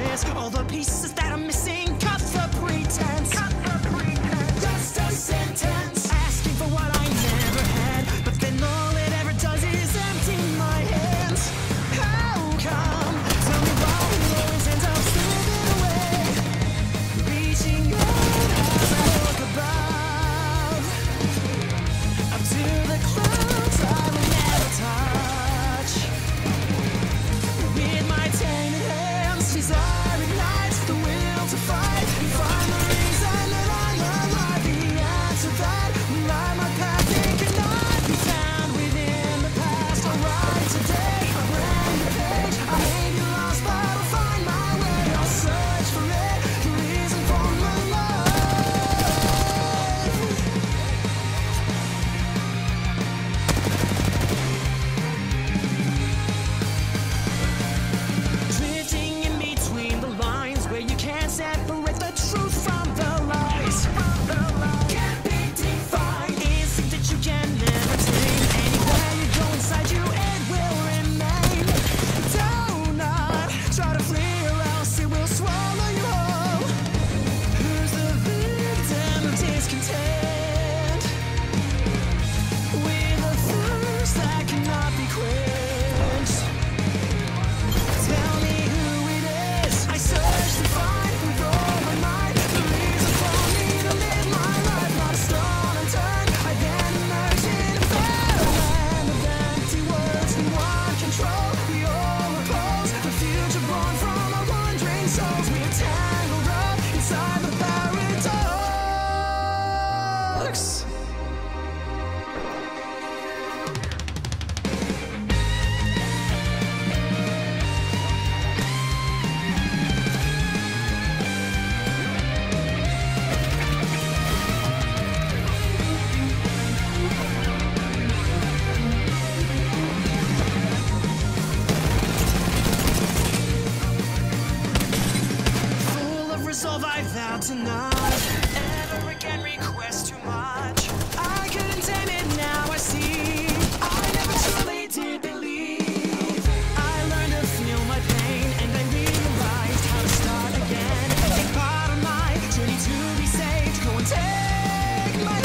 this. All the pieces that I'm missing, cut the pretense. Just a sentence, asking for what I never had, but then all it ever does is empty my hands. How come? Tell me why it always ends up slipping away, reaching out as I look above, up to the clouds I will never touch. With my tainted hands, desire ignites the will to fight and find the reason that I'm alive. The answer that will light my path, it cannot be found within the past. I'll write today a brand new page. I may be lost, but I'll find my way. I'll search for it, the reason for my life. Drifting in between the lines where you can't separate the truth from the lies. Can't be defined. Instinct that you can never tame. Anywhere you go inside you, it will remain. Do not try to flee or else it will swallow you whole. Who's the victim of discontent? With a thirst that cannot be quenched. Tell me who it is. I search to find with all my might the reason for me to live my life. Not a stone unturned. I then emerge in a fairyland of empty words and one control. We all oppose the future born from our wandering souls. We're tangled up inside the paradox. Full of resolve, I vow to not ever again request too much. I couldn't tame it, now I see. I never truly did believe. I learned to feel my pain, and I realized how to start again. Take part of my journey to be saved. Go and take my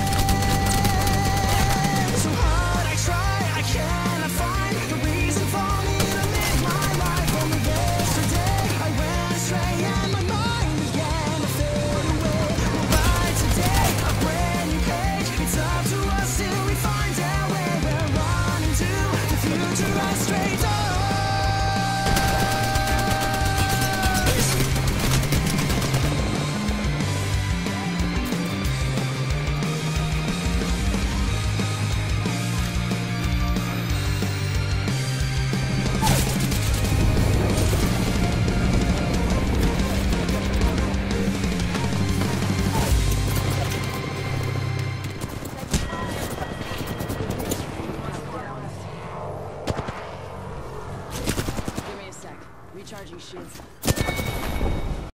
hand. So hard I try, I cannot find the reason for me to live my life. Only yesterday I went astray and my mind began to fade away. We'll write today a brand new page. It's up to us till we find out where we're running to. The future lies straight doors. Give me a sec. Recharging shields.